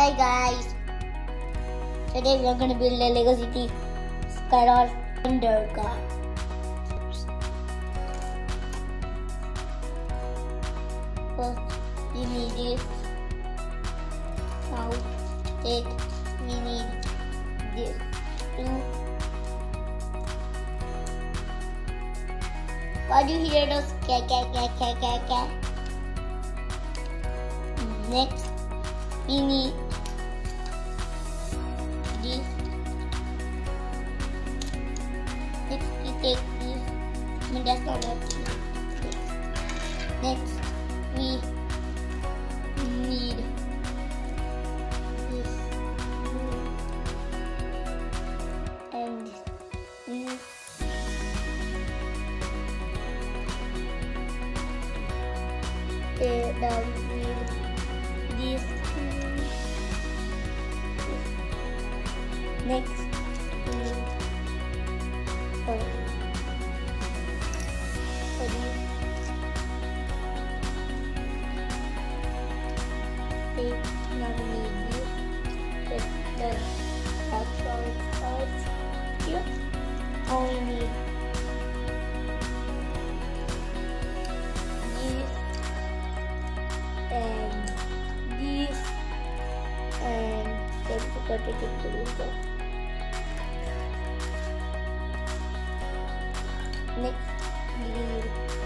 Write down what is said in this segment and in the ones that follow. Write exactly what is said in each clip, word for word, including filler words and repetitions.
Hi guys, today we are going to build a Lego City Skylar Thunder car. First we need this. Now take we need this too. Why do you hear those ka ka ka ka ka ka? Next we need this. Next we take this. I mean that's not what we need. Next we need this and this. Okay, now we need this. Next we need for for this. Okay, now we need this. That's done. That's how it starts here. Now we need this and this and then we got to get to this one. Next we need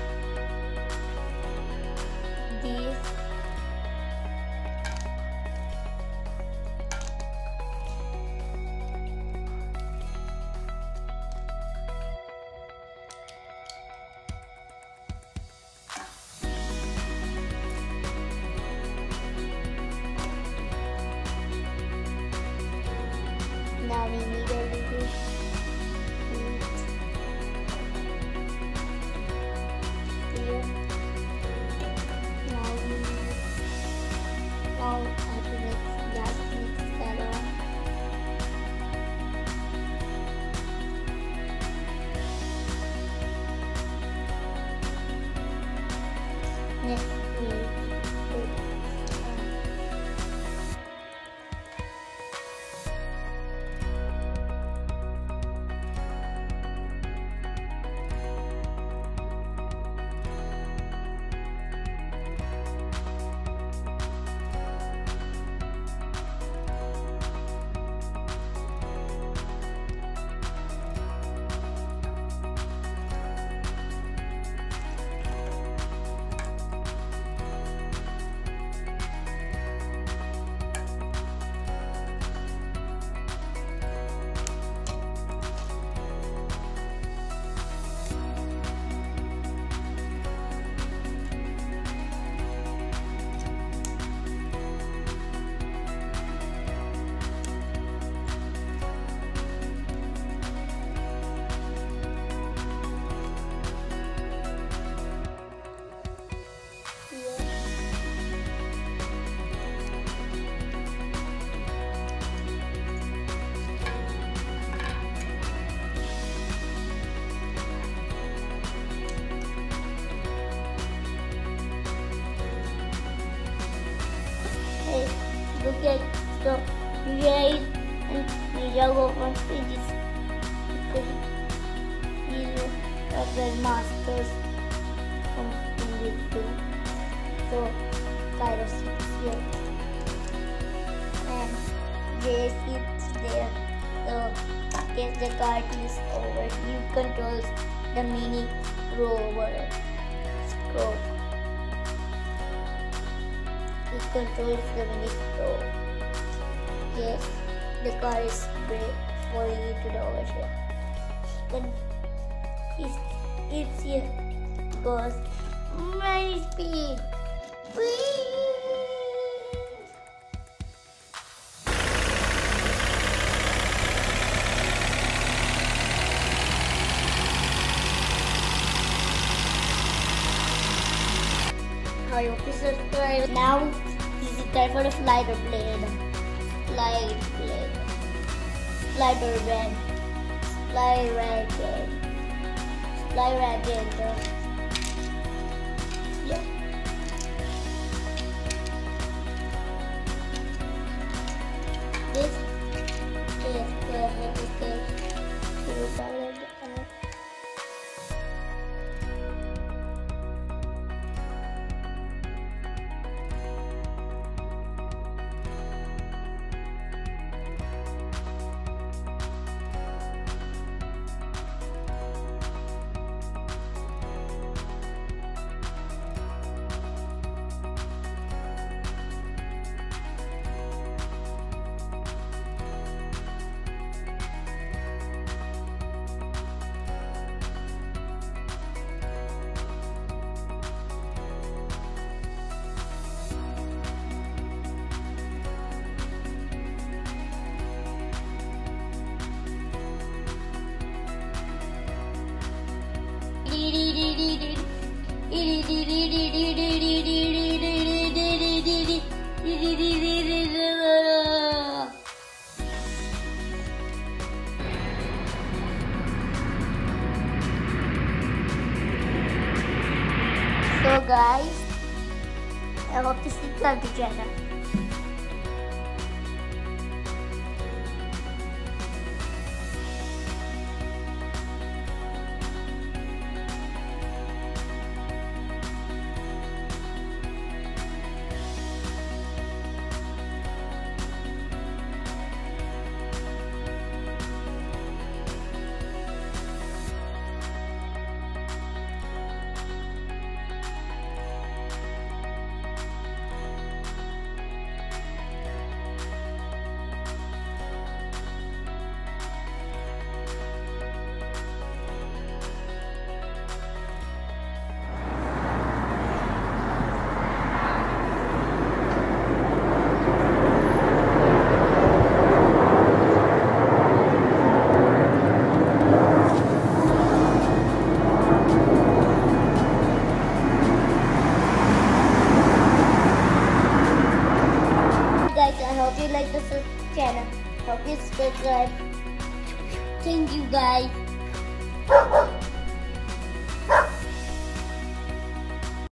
this. Now we need everything. Here. Now we need. Now I have to mix. Just mix that on. Next we put. Hey, look at the guys and the yellow one pages. These are the masters from English too. So kind of sits here. And they sit there. So in case the cart is over, he controls the mini rover scroll. It controls the mini stove. Yes, the car is brake falling into the ocean. But it's, it's here goes my speed. Whee! I hope you subscribe. Now this is time for the slider blade. Slide blade. Slider blade. Slide right blade. Slide right blade. Yeah. So guys, I hope to subscribe to channel. Guys, I hope you like this channel. Hope you subscribe. Thank you guys.